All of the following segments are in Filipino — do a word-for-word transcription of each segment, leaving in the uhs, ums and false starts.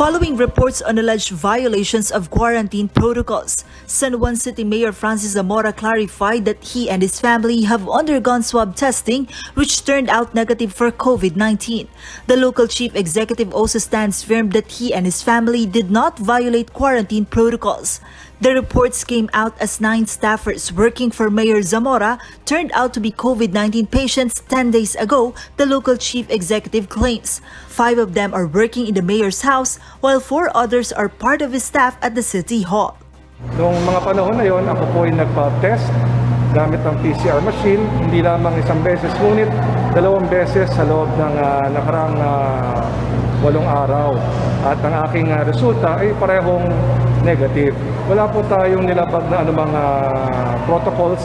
Following reports on alleged violations of quarantine protocols, San Juan City Mayor Francis Zamora clarified that he and his family have undergone swab testing which turned out negative for COVID nineteen. The local chief executive also stands firm that he and his family did not violate quarantine protocols. The reports came out as nine staffers working for Mayor Zamora turned out to be COVID nineteen patients ten days ago, the local chief executive claims. Five of them are working in the mayor's house, while four others are part of his staff at the City Hall. Noong mga panahon na yon, ako po ay nagpa-test gamit ang P C R machine, hindi lamang isang beses, ngunit dalawang beses sa loob ng uh, nakarang uh, walong araw. At ang aking uh, resulta ay parehong negative. Wala po tayong nilabag na anumang uh, protocols.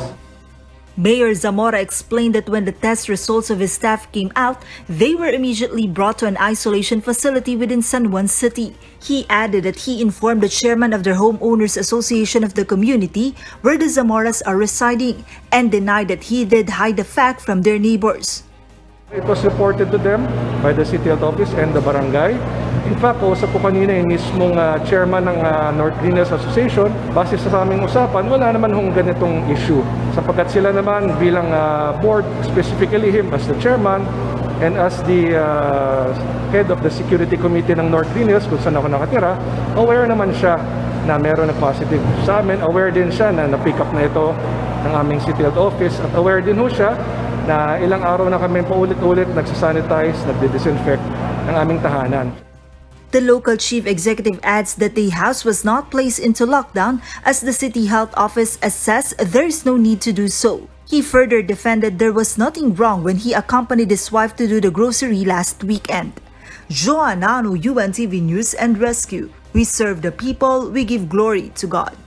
Mayor Zamora explained that when the test results of his staff came out, they were immediately brought to an isolation facility within San Juan City. He added that he informed the chairman of the Homeowners Association of the community where the Zamoras are residing and denied that he did hide the fact from their neighbors. It was reported to them by the City Health Office and the barangay. In fact, kausap ko kanina yung mismong uh, chairman ng uh, North Greeners Association. Base sa aming usapan, wala naman hong ganitong issue. Sapagkat sila naman bilang uh, board, specifically him as the chairman and as the uh, head of the security committee ng North Greeners, kung saan ako nakatira, aware naman siya na meron ng positive sa amin. Aware din siya na na-pick up na ito ng aming City Health Office at aware din ho siya na ilang araw na kami paulit-ulit nagsasanitize, nagdi-disinfect ng aming tahanan. The local chief executive adds that the house was not placed into lockdown as the City Health Office assessed there is no need to do so. He further defended there was nothing wrong when he accompanied his wife to do the grocery last weekend. Joanna Ano, U N T V News and Rescue. We serve the people, we give glory to God.